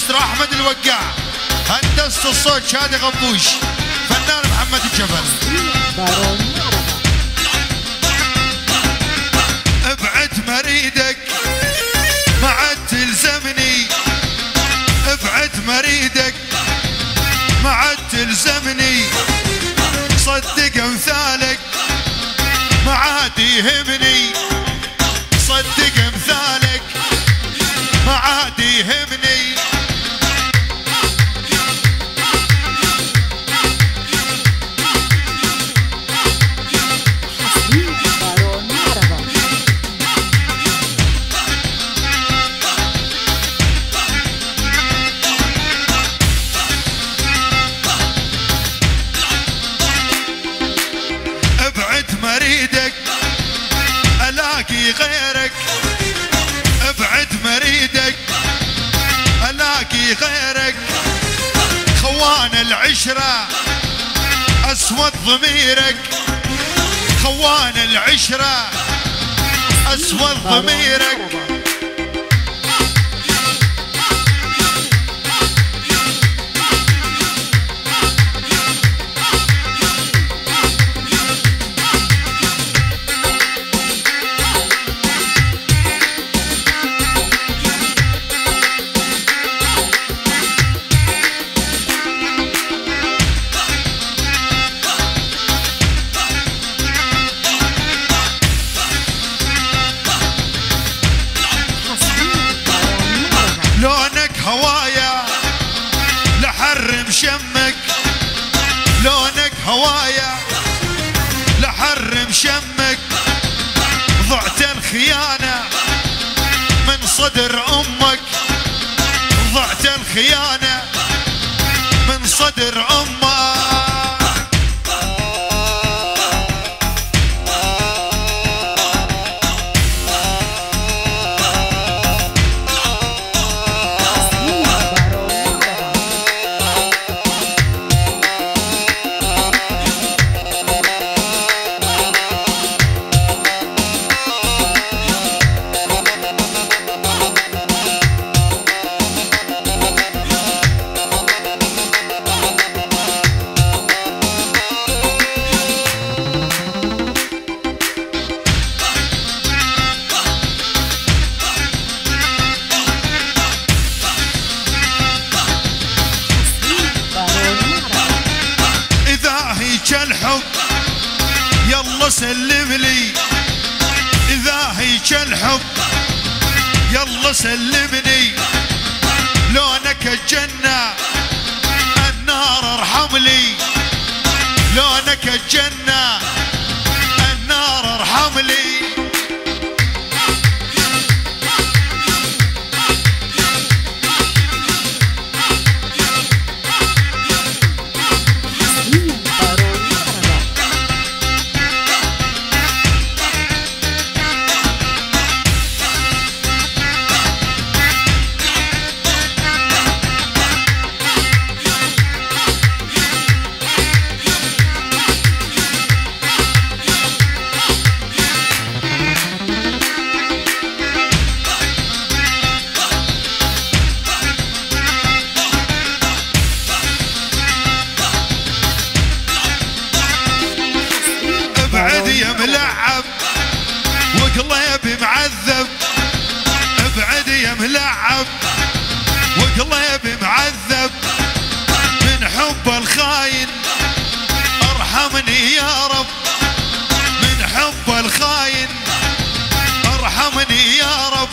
مايسترو احمد الوقاع، هندسة الصوت شادي غبوش، فنان محمد الجبل. ابعد مريدك ما عاد تلزمني، ابعد مريدك ما عاد تلزمني، صدق امثالك ما عاد يهمني، صدق امثالك ما عاد يهمني. ابعد مريدك الاقي غيرك، ابعد مريدك الاقي غيرك، خوان العشرة اسود ضميرك، خوان العشرة اسود ضميرك. لونك هوايا لحرم شمك، لونك هوايا لحرم شمك، ضعت الخيانة من صدر أمك، ضعت الخيانة من صدر أمك. الحب يلا سلم لي، إذا هيك الحب يلا سلمني، لونك الجنة النار ارحم لي، لونك الجنة النار ارحم لي. ابعد يا ملعب وقلبي معذب، ابعد يا ملعب وقلبي معذب، من حب الخاين ارحمني يا رب، من حب الخاين ارحمني يا رب.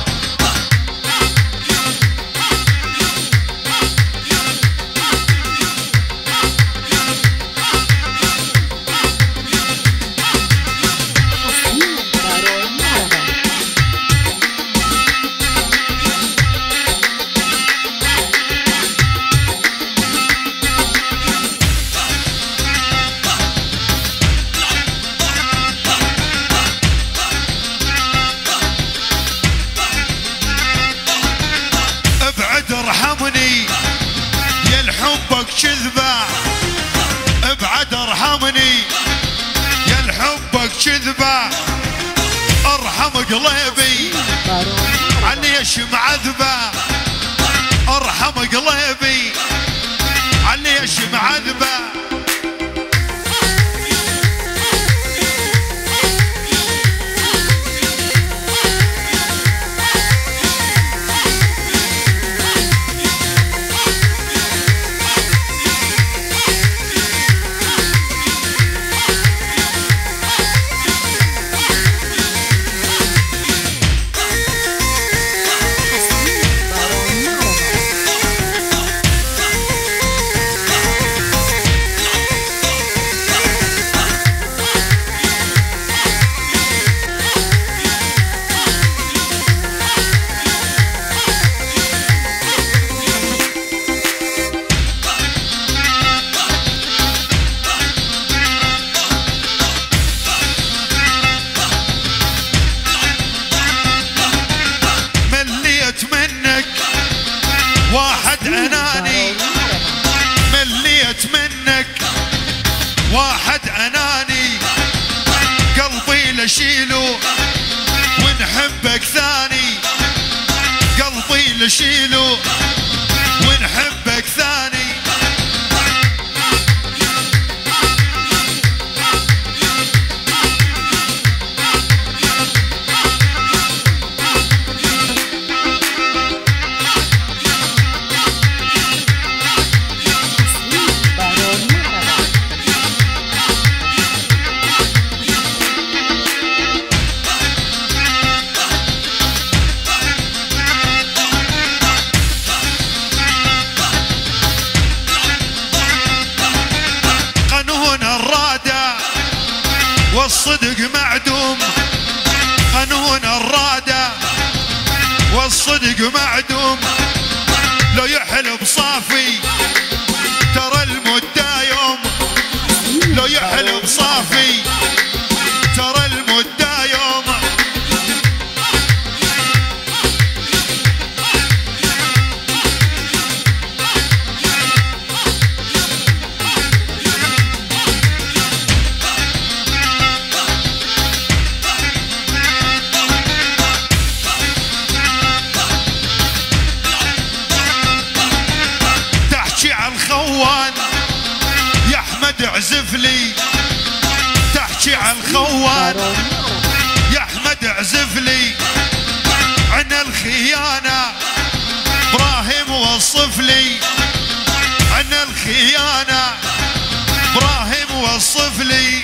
ارحمني يا الحبك كذبة، ابعد ارحمني يا الحبك كذبة، ارحم قلبي عني ايش معذبة، ارحم قلبي عليش معذبه. واحد أناني مليت منك، واحد أناني قلبي لشيله ونحبك ثاني، قلبي لشيله ونحبك ثاني. والصدق معدوم، قانون الرادة والصدق معدوم، لو يحلب صافي ترى المدة يوم، لو يحلب صافي ترى المدة يوم. الخوان يا احمد اعزف لي، تحكي عن الخوان يا احمد اعزف لي، عن الخيانة ابراهيم وصف لي، عن الخيانة ابراهيم وصف لي.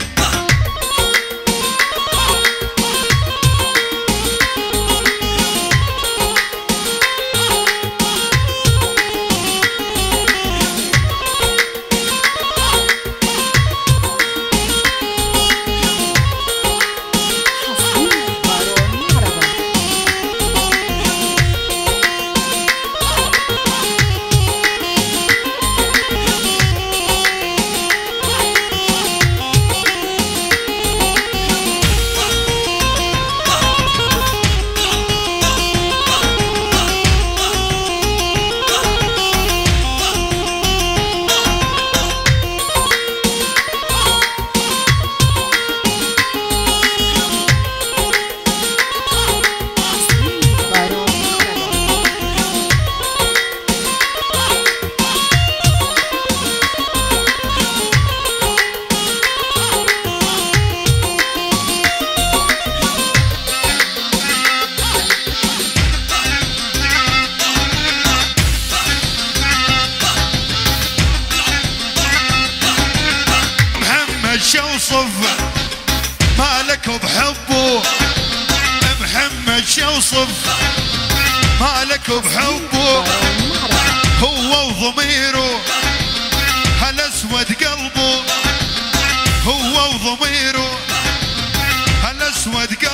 شوصف مالك بحبه، محمد شوصف مالك بحبه، هو وضميره هالاسود قلبه، هو وضميره هالاسود قلبه.